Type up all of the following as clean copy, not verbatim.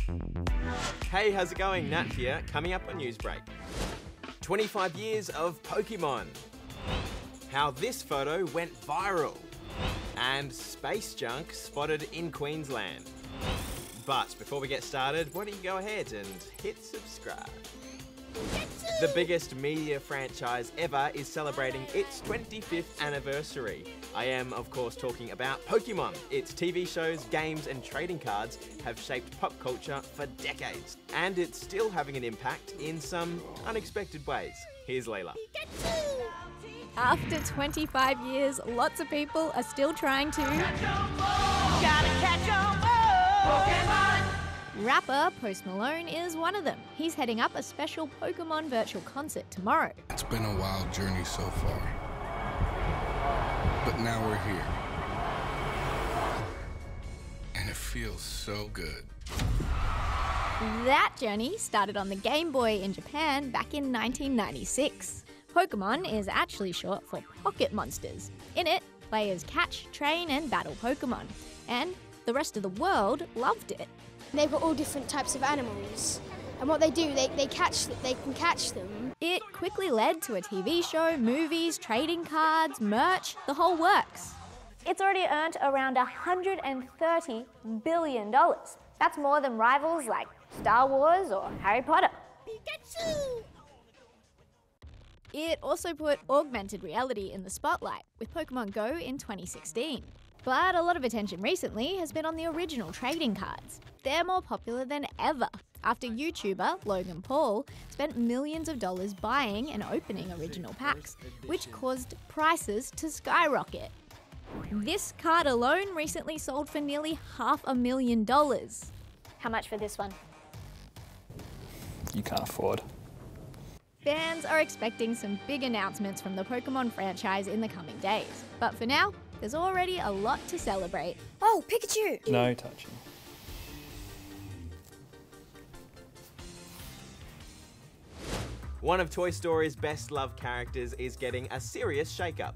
Hey, how's it going? Nat here, coming up on Newsbreak. 25 years of Pokemon. How this photo went viral. And space junk spotted in Queensland. But before we get started, why don't you go ahead and hit subscribe. The biggest media franchise ever is celebrating its 25th anniversary. I am, of course, talking about Pokemon. Its TV shows, games, and trading cards have shaped pop culture for decades. And it's still having an impact in some unexpected ways. Here's Layla. After 25 years, lots of people are still trying to Rapper Post Malone is one of them. He's heading up a special Pokemon virtual concert tomorrow. It's been a wild journey so far, but now we're here. And it feels so good. That journey started on the Game Boy in Japan back in 1996. Pokemon is actually short for Pocket Monsters. In it, players catch, train, and battle Pokemon. And the rest of the world loved it. They've got all different types of animals. And what they do, they can catch them. It quickly led to a TV show, movies, trading cards, merch, the whole works. It's already earned around $130 billion. That's more than rivals like Star Wars or Harry Potter. Pikachu! It also put augmented reality in the spotlight with Pokemon Go in 2016. But a lot of attention recently has been on the original trading cards. They're more popular than ever after YouTuber Logan Paul spent millions of dollars buying and opening original packs, which caused prices to skyrocket. This card alone recently sold for nearly $500,000. How much for this one? You can't afford. Fans are expecting some big announcements from the Pokemon franchise in the coming days. But for now, there's already a lot to celebrate. Oh, Pikachu! No touching. One of Toy Story's best-loved characters is getting a serious shake-up.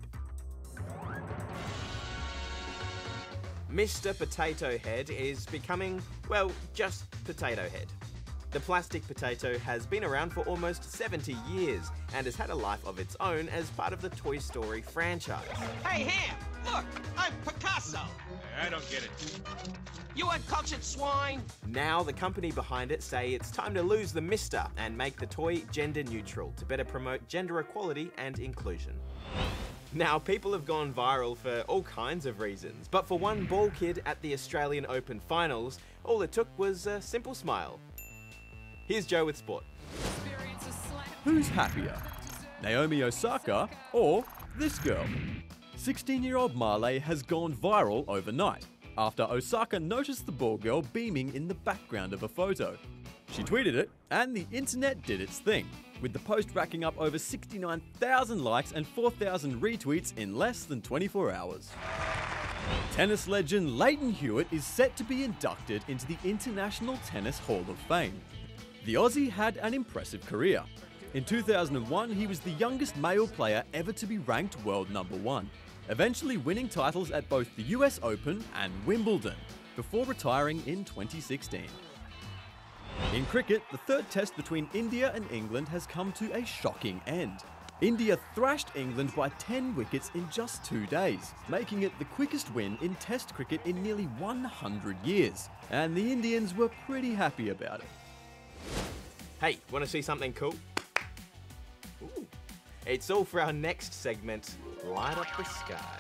Mr. Potato Head is becoming, well, just Potato Head. The plastic potato has been around for almost 70 years and has had a life of its own as part of the Toy Story franchise. Hey, Ham! Look! I'm Picasso! I don't get it. You uncultured swine! Now the company behind it say it's time to lose the Mister and make the toy gender neutral to better promote gender equality and inclusion. Now, people have gone viral for all kinds of reasons, but for one ball kid at the Australian Open finals, all it took was a simple smile. Here's Joe with sport. Who's happier, Naomi Osaka or this girl? 16-year-old Marley has gone viral overnight after Osaka noticed the ball girl beaming in the background of a photo. She tweeted it and the internet did its thing, with the post racking up over 69,000 likes and 4,000 retweets in less than 24 hours. Tennis legend Lleyton Hewitt is set to be inducted into the International Tennis Hall of Fame. The Aussie had an impressive career. In 2001, he was the youngest male player ever to be ranked world #1, eventually winning titles at both the US Open and Wimbledon, before retiring in 2016. In cricket, the third test between India and England has come to a shocking end. India thrashed England by 10 wickets in just 2 days, making it the quickest win in Test cricket in nearly 100 years, and the Indians were pretty happy about it. Hey, want to see something cool? Ooh. It's all for our next segment, Light Up the Sky.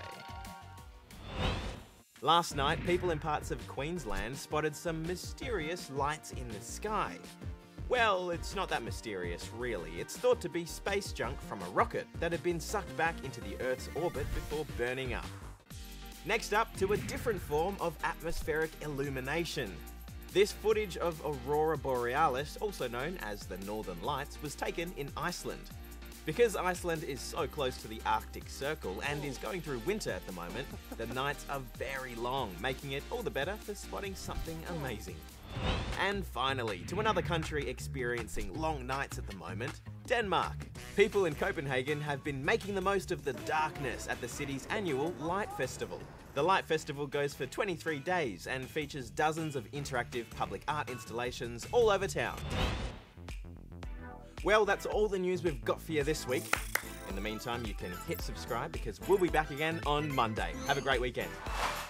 Last night, people in parts of Queensland spotted some mysterious lights in the sky. Well, it's not that mysterious, really. It's thought to be space junk from a rocket that had been sucked back into the Earth's orbit before burning up. Next up, to a different form of atmospheric illumination. This footage of Aurora Borealis, also known as the Northern Lights, was taken in Iceland. Because Iceland is so close to the Arctic Circle and is going through winter at the moment, the nights are very long, making it all the better for spotting something amazing. And finally, to another country experiencing long nights at the moment, Denmark. People in Copenhagen have been making the most of the darkness at the city's annual Light Festival. The Light Festival goes for 23 days and features dozens of interactive public art installations all over town. Well, that's all the news we've got for you this week. In the meantime, you can hit subscribe because we'll be back again on Monday. Have a great weekend.